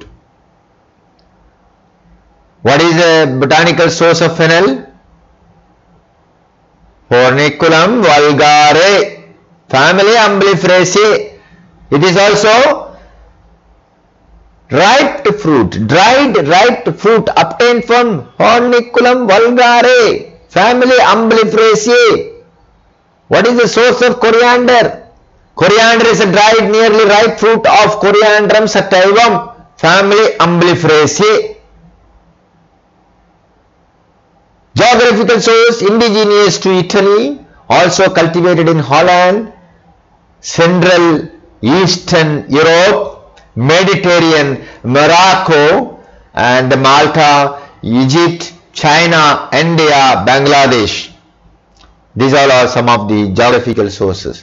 What is the botanical source of fennel? Forniculum vulgare, family Umbelliferaceae. It is also ripe fruit, dried ripe fruit obtained from Forniculum vulgare, family Umbelliferaceae. What is the source of coriander? Coriander is a dried, nearly ripe fruit of Coriandrum sativum, family Umbelliferaceae. Geographical source: indigenous to Italy, also cultivated in Holland, Central Eastern Europe, Mediterranean, Morocco and Malta, Egypt, China, India, Bangladesh. These all are some of the geographical sources.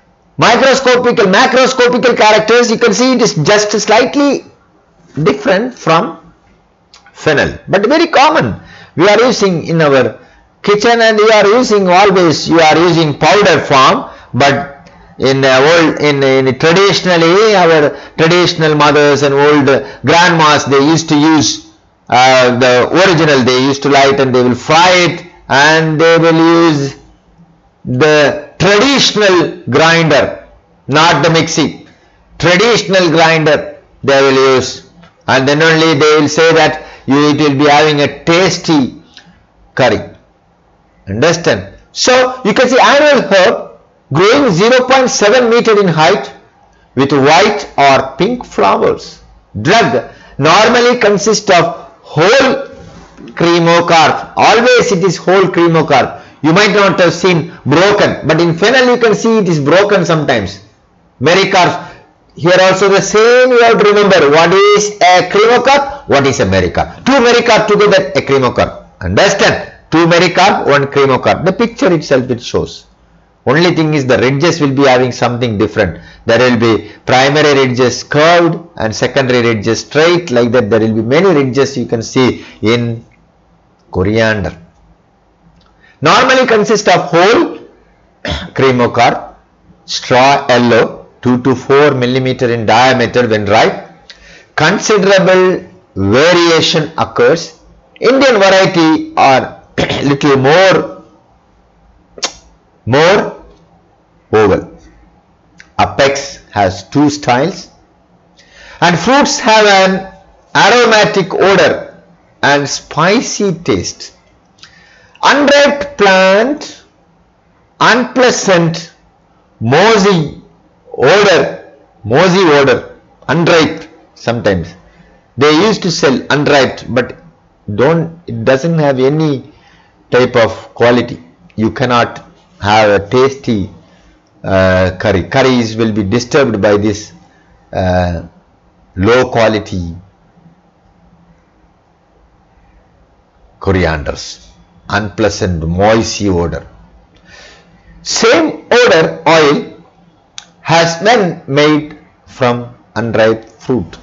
Macroscopical characters, you can see it is just slightly different from fennel, but very common. We are using in our kitchen, and we are using always, you are using powder form, but in traditionally our traditional mothers and old grandmas, they used to use the original. They used to light and they will fry it, and they will use the traditional grinder, not the mixie. Traditional grinder they will use, and then only they will say that it will be having a tasty curry. Understand? So you can see annual herb growing 0.7 meter in height with white or pink flowers. Drug normally consists of whole cremocarp. Always it is whole cremocarp. You might not have seen broken, but in fennel you can see it is broken sometimes. Mericarp. Here also the same, you have to remember what is a cremocarp, what is a mericarp. Two mericarp together, a cremocarp. Understand? Two mericarp, one cremocarp. The picture itself it shows. Only thing is the ridges will be having something different. There will be primary ridges curved and secondary ridges straight, like that. There will be many ridges you can see in coriander. Normally consist of whole cremocarp, straw yellow, 2 to 4 millimeter in diameter when ripe. Considerable variation occurs. Indian variety are little more oval. Apex has 2 styles, and fruits have an aromatic odor and spicy taste. Unripe plant, unpleasant mossy odor, unripe. Sometimes they used to sell unripe, but it doesn't have any type of quality. You cannot have a tasty curry. Curries will be disturbed by this low quality corianders. Unpleasant moissy odor. Same odor oil has been made from unripe fruit.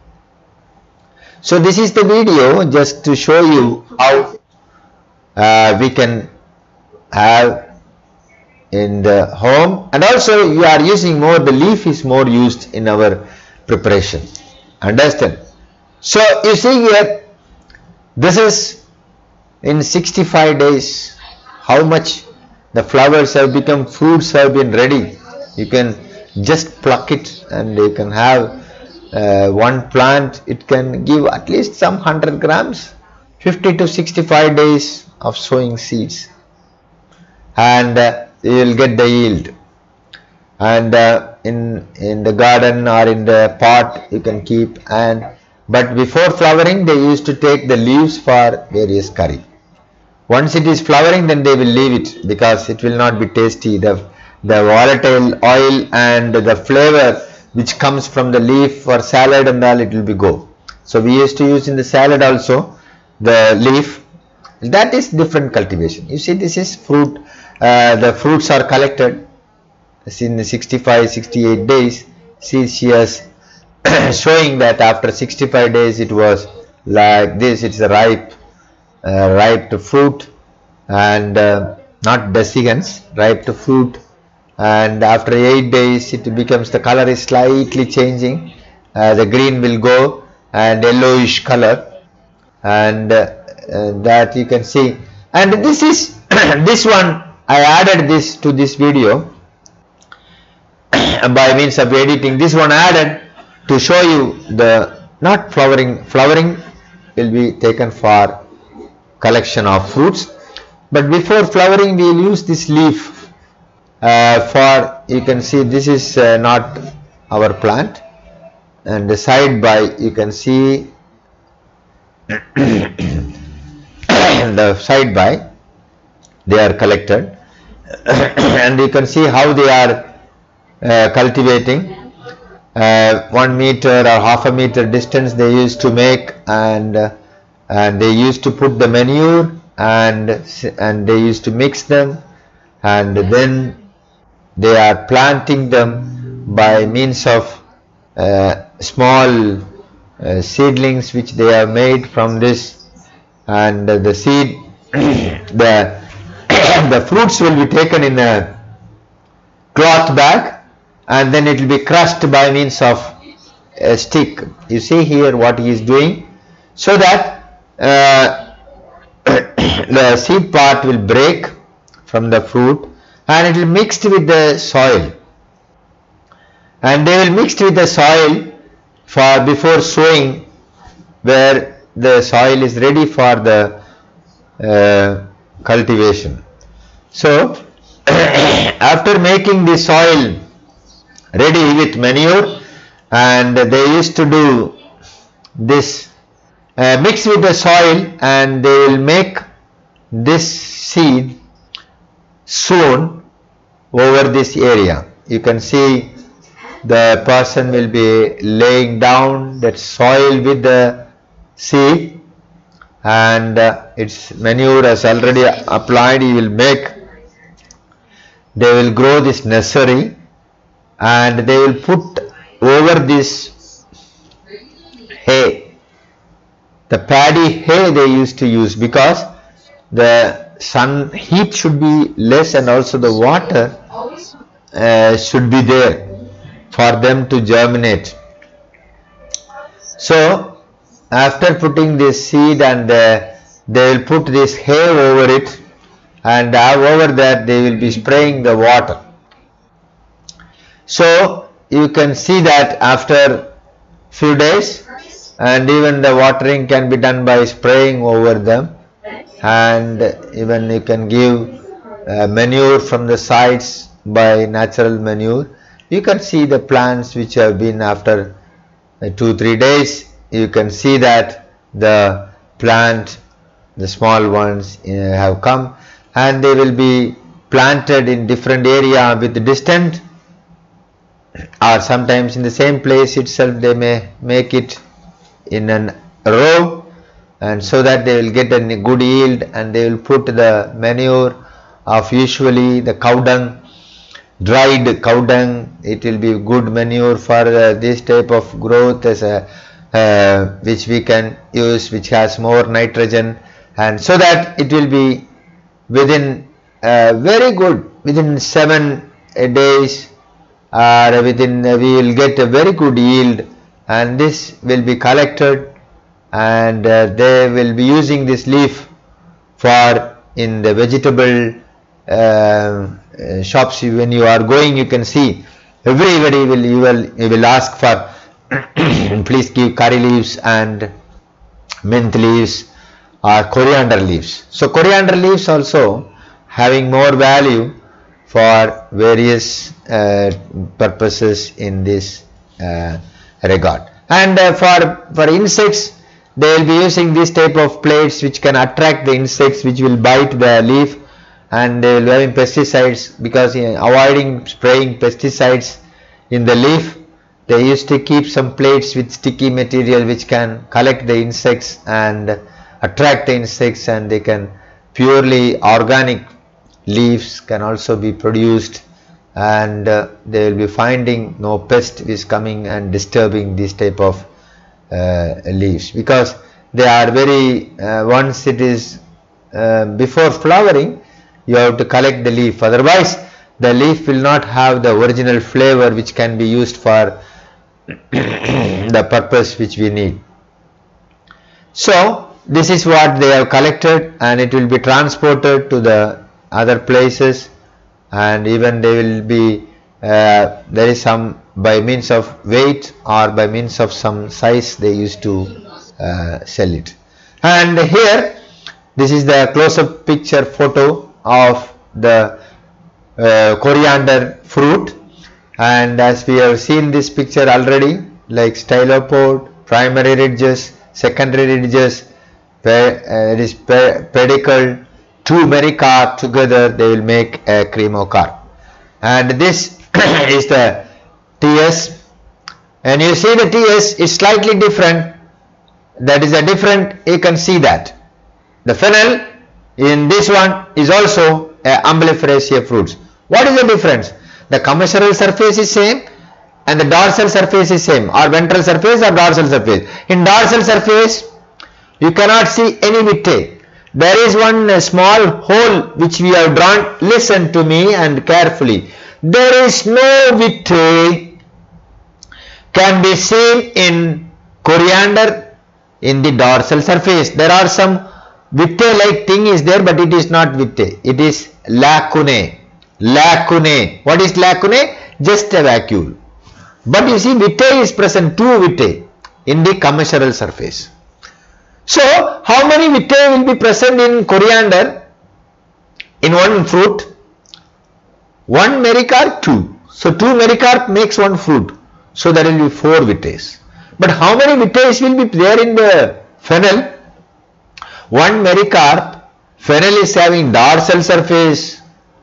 So this is the video just to show you how we can have in the home, and also you are using more, the leaf is more used in our preparation. Understand? So you see here, this is in 65 days how much the flowers have become, fruits have been ready. You can just pluck it and you can have one plant. It can give at least some 100 grams, 50 to 65 days of sowing seeds, and you will get the yield. And in the garden or in the pot you can keep. And but before flowering they used to take the leaves for various curry. Once it is flowering, then they will leave it because it will not be tasty. The volatile oil and the flavor which comes from the leaf for salad and all, it will be go. So we used to use in the salad also the leaf. That is different cultivation. You see, this is fruit. The fruits are collected in the 65-68 days. See, she has showing that after 65 days it was like this. It's a ripe fruit, and not desiccants, ripe fruit. And after 8 days it becomes, the color is slightly changing. The green will go and yellowish color, and that you can see. And this is this one I added this to this video by means of editing. This one added to show you the not flowering. Flowering will be taken for collection of fruits, but before flowering we will use this leaf for, you can see this is not our plant, and the side by you can see the side by they are collected and you can see how they are cultivating. 1 meter or half a meter distance they used to make, and they used to put the manure and they used to mix them, and then they are planting them by means of small seedlings which they have made from this. And the seed the fruits will be taken in a cloth bag, and then it will be crushed by means of a stick. You see here what he is doing, so that the seed part will break from the fruit and it will mixed with the soil, and they will mixed with the soil for before sowing, where the soil is ready for the cultivation. So after making the soil ready with manure, and they used to do this mix with the soil, and they will make this seed sown over this area. You can see the person will be laying down that soil with the seed, and its manure is already applied. He will make, they will grow this nursery, and they will put over this hay, the paddy hay they used to use, because the sun heat should be less and also the water should be there for them to germinate. So after putting this seed, and they will put this hay over it, and over that they will be spraying the water. So you can see that after few days, and even the watering can be done by spraying over them, and even you can give manure from the sides by natural manure. You can see the plants which have been after 2-3 days. You can see that the plant, the small ones have come, and they will be planted in different area with distant, or sometimes in the same place itself. They may make it in a row, and so that they will get a good yield, and they will put the manure of usually the cow dung, dried cow dung. It will be good manure for this type of growth, as a which we can use, which has more nitrogen, and so that it will be within very good, within 7 days, or within we will get a very good yield, and this will be collected, and they will be using this leaf for in the vegetable shops, when you are going, you can see everybody will ask for please give curry leaves and mint leaves or coriander leaves. So coriander leaves also having more value for various purposes in this regard. And for insects, they will be using this type of plates which can attract the insects which will bite the leaf, and they will be having pesticides, because avoiding spraying pesticides in the leaf, they used to keep some plates with sticky material which can collect the insects and attract the insects, and they can purely organic leaves can also be produced, and they will be finding no pest is coming and disturbing this type of leaves, because they are very once it is before flowering, you have to collect the leaf, otherwise the leaf will not have the original flavor which can be used for the purpose which we need. So this is what they have collected, and it will be transported to the other places, and even they will be there is some by means of weight or by means of some size they used to sell it. And here this is the close-up picture photo of the coriander fruit, and as we have seen this picture already, like stylopod, primary ridges, secondary ridges, it is pedicled, two mericarp together they will make a cremocarp. And this is the TS, and you see the TS is slightly different, that is a different, you can see that the fennel in this one is also a Umbelliferaceae fruits. What is the difference? The commissural surface is same and the dorsal surface is same, or ventral surface or dorsal surface. In dorsal surface you cannot see any vitae. There is one small hole which we have drawn. Listen to me and carefully. There is no vitae can be seen in coriander in the dorsal surface. There are some vitae like thing is there, but it is not vitae. It is lacunae. Lacunae. What is lacunae? Just a vacuole. But you see vitae is present, two vitae in the commissural surface. So how many vitae will be present in coriander in one fruit? One mericarp, two. So two mericarp makes one fruit. So there will be four vitae. But how many vitae will be there in the fennel? One mericarp, fennel is having dorsal surface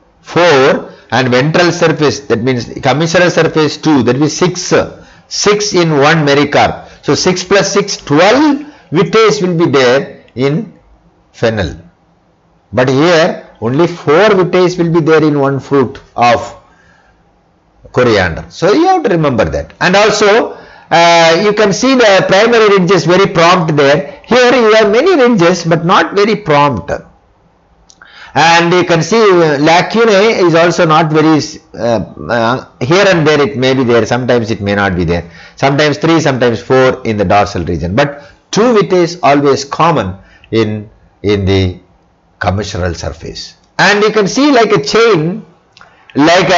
4 and ventral surface, that means commissural surface 2, that means 6 in one mericarp. So 6 plus 6, 12 vitae will be there in fennel. But here only 4 vitae will be there in one fruit of coriander. So you have to remember that. And also you can see the primary ridges very prompt there. Here you have many ridges but not very prompt. And you can see lacunae is also not very, here and there it may be there, sometimes it may not be there. Sometimes 3, sometimes 4 in the dorsal region. But 2 vitae is always common in the commissural surface. And you can see like a chain, like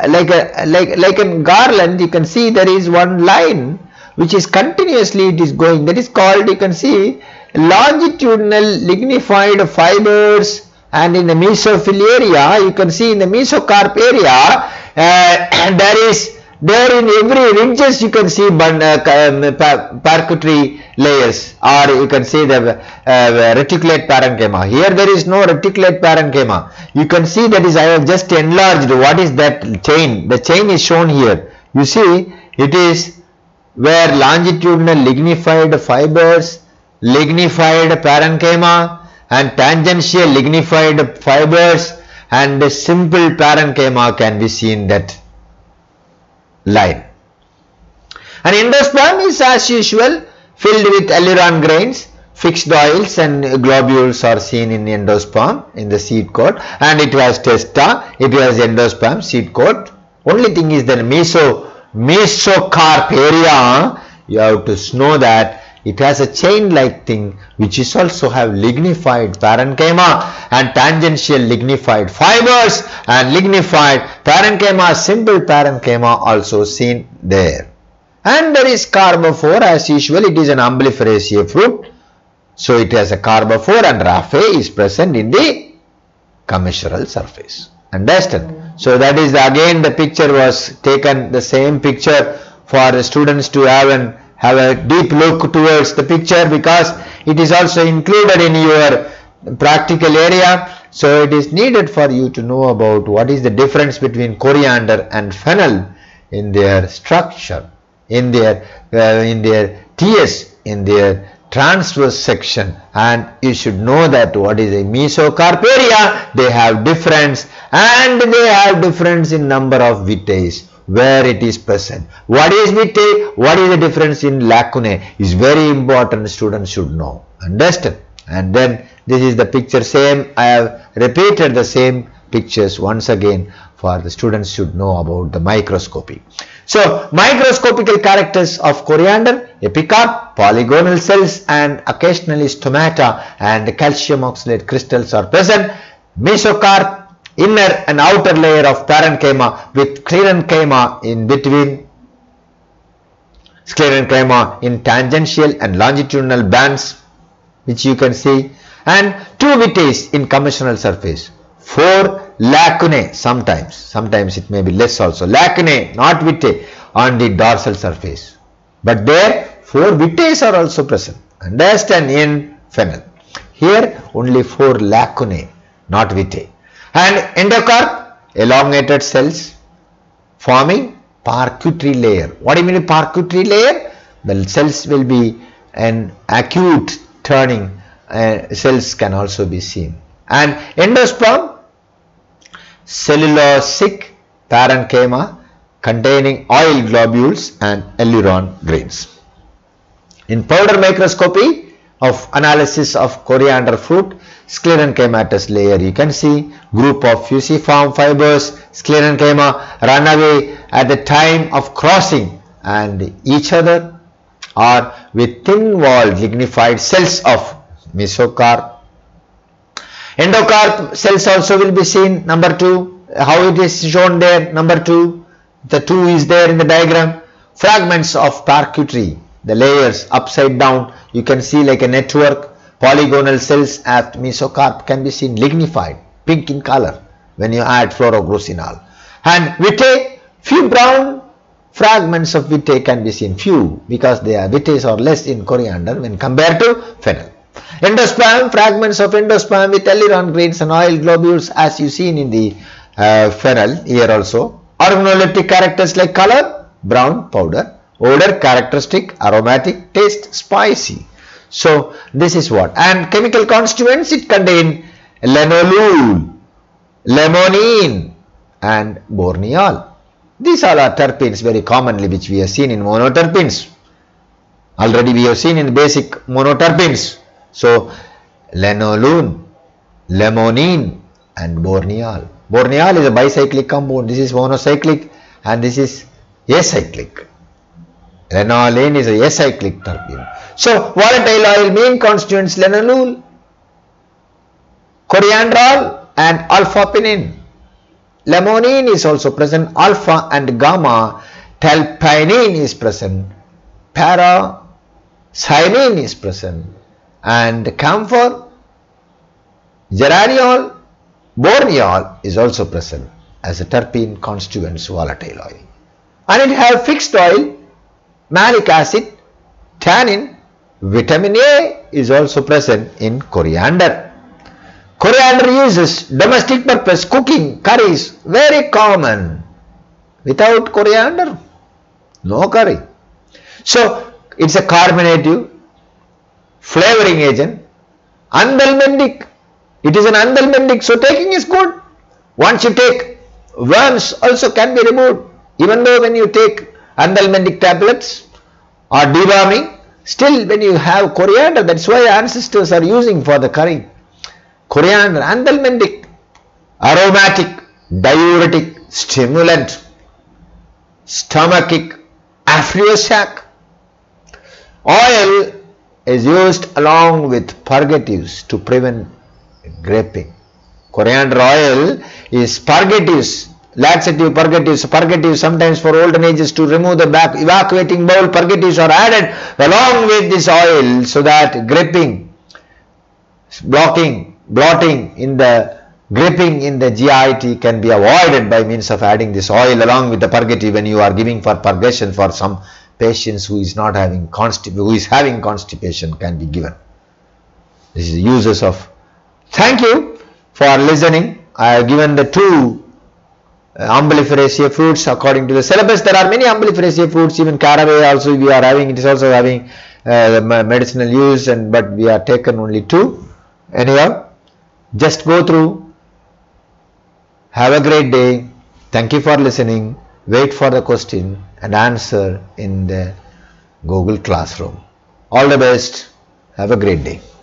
a garland, you can see there is one line which is continuously it is going. That is called, you can see, longitudinal lignified fibers. And in the mesophyll area, you can see in the mesocarp area, and there in every ridges you can see percutary layers, or you can see the reticulate parenchyma. Here there is no reticulate parenchyma. You can see that is, I have just enlarged. What is that chain? The chain is shown here. You see it is where longitudinal lignified fibers, lignified parenchyma, and tangential lignified fibers and a simple parenchyma can be seen that line. And endosperm is as usual filled with aileron grains, fixed oils and globules are seen in endosperm in the seed coat, and it has testa, it has endosperm, seed coat. Only thing is that mesocarp area, you have to know that it has a chain-like thing which is also have lignified parenchyma and tangential lignified fibers and lignified parenchyma, simple parenchyma also seen there. And there is carbophore as usual, it is an umbelliferaceae fruit. So it has a carbophore and raphe is present in the commissural surface. Understand? So that is again the picture was taken, the same picture for the students to have a deep look towards the picture, because it is also included in your practical area. So it is needed for you to know about what is the difference between coriander and fennel in their structure, in their TS, in their transverse section, and you should know that what is a mesocarparia, they have difference, and they have difference in number of vitae where it is present. What is vitae, what is the difference in lacunae is very important, students should know. Understand? And then this is the picture, same, I have repeated the same pictures once again for the students should know about the microscopy. So microscopical characters of coriander: epicarp, polygonal cells, and occasionally stomata and calcium oxalate crystals are present. Mesocarp, inner and outer layer of parenchyma with sclerenchyma in between, sclerenchyma in tangential and longitudinal bands which you can see, and 2 vitae in commissural surface, 4 lacunae, sometimes it may be less also, lacunae, not vitae, on the dorsal surface, but there 4 vitae are also present. Understand? In fennel, here only 4 lacunae, not vitae. And endocarp, elongated cells forming parquetry layer. What do you mean parquetry layer? The cells will be an acute turning, cells can also be seen. And endosperm, cellulosic parenchyma containing oil globules and aileron grains. In powder microscopy of analysis of coriander fruit, sclerenchymatous layer you can see, group of fusiform fibers, sclerenchyma run away at the time of crossing and each other, or with thin walled lignified cells of mesocarp. Endocarp cells also will be seen, number 2, how it is shown there, number 2, the 2 is there in the diagram. Fragments of parquetry, the layers upside down, you can see like a network. Polygonal cells at mesocarp can be seen lignified, pink in color when you add fluoroglucinol. And vitae, few brown fragments of vitae can be seen, few, because their vitae are less in coriander when compared to fennel. Endosperm, fragments of endosperm with aileron grains and oil globules as you seen in the fennel here also. Organoleptic characters like color, brown powder, odor characteristic, aromatic, taste spicy. So this is what. And chemical constituents, it contain linalool, limonene and borneol. These all are terpenes very commonly which we have seen in monoterpenes. Already we have seen in the basic monoterpenes. So linalool, limonene and borneol. Borneol is a bicyclic compound. This is monocyclic and this is acyclic. Lanolin is a acyclic terpene. So volatile oil main constituents linalool, coriandrol and alpha-pinene. Limonene is also present, alpha and gamma terpinene is present, paracyanine is present, and camphor, geraniol, borneol is also present as a terpene constituents volatile oil. And it have fixed oil, malic acid, tannin, vitamin A is also present in coriander. Coriander uses domestic purpose, cooking, curries, very common. Without coriander, no curry. So it's a carbonative, flavoring agent, anthelmintic. It is an anthelmintic, so taking is good. Once you take, worms also can be removed. Even though when you take anthelmintic tablets or deworming, still when you have coriander, that's why ancestors are using for the curry. Coriander, anthelmintic, aromatic, diuretic, stimulant, stomachic, aphrodisiac. Oil is used along with purgatives to prevent graping. Coriander oil is purgatives, laxative purgatives. Purgatives sometimes for olden ages to remove the evacuating bowel. Purgatives are added along with this oil so that graping, blotting in the gripping in the GIT can be avoided by means of adding this oil along with the purgative when you are giving for purgation for some patients who is having constipation can be given. This is the uses of. Thank you for listening. I have given the 2 umbelliferaceae fruits according to the syllabus. There are many umbelliferaceae fruits, even caraway also we are having, it is also having medicinal use, but we are taken only 2. Anyhow, just go through. Have a great day. Thank you for listening. Wait for the question and answer in the Google Classroom. All the best. Have a great day.